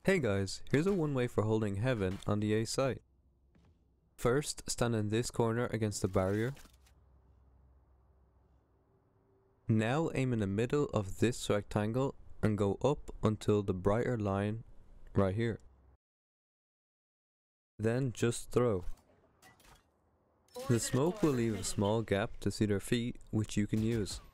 Hey guys, here's a one way for holding heaven on the A site. First, stand in this corner against the barrier. Now aim in the middle of this rectangle and go up until the brighter line right here. Then just throw. The smoke will leave a small gap to see their feet, which you can use.